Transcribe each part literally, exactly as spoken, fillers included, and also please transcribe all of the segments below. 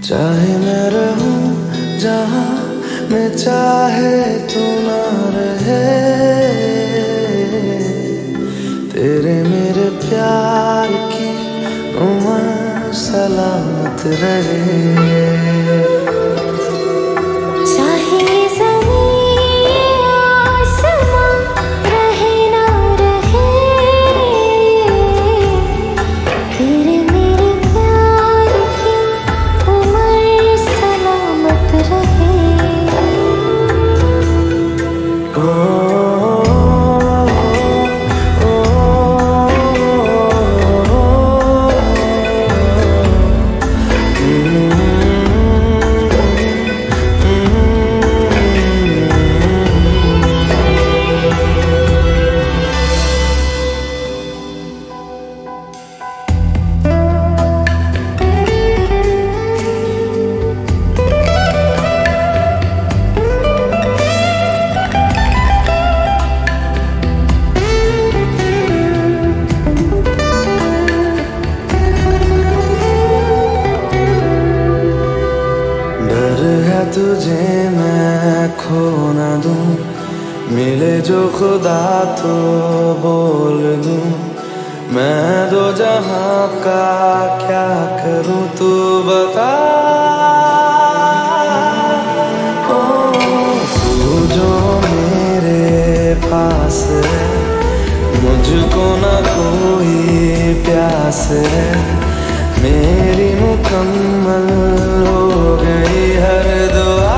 चाहे मैं रहूं जहां मैं चाहे तू ना रहे, तेरे मेरे प्यार की उम्र सलामत रहे। तुझे मैं खो न दूं, मिले जो खुदा तो बोल दूं, मैं दो जहां का क्या करूं तू बता। ओ तू जो मेरे पास है, मुझको न कोई प्यास है, मेरी मुकम्मल हो गई हर दुआ।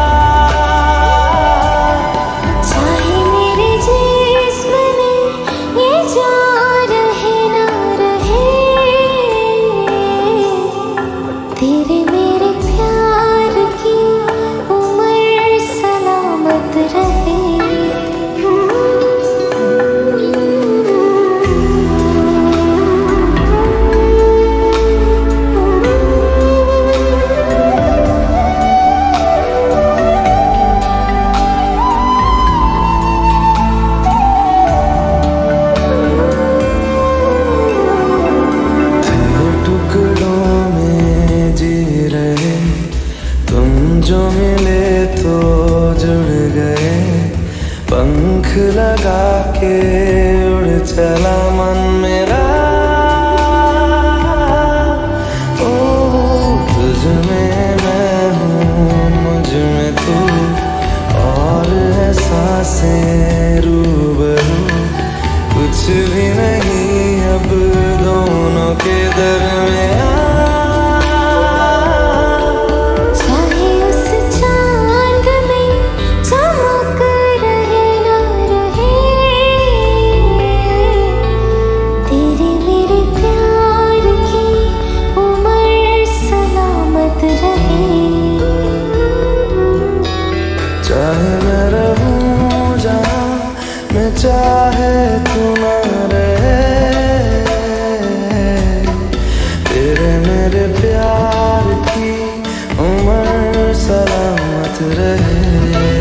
चाहे मेरे जिस्म में ये जान रहे ना रहे, तेरे मेरे प्यार की उम्र सलामत रहे। जो मिले तो जुड़ गए, पंख लगा के उड़ चला मन मेरा। ओ तुझ में मैं हूँ, मुझ में तू, और एहसासें रूबरू, कुछ भी नहीं अब दोनों के दरमियां। चाहे मैं रहूं जहां मैं चाहे तू ना रहे, तेरे मेरे प्यार की उम्र सलामत रहे।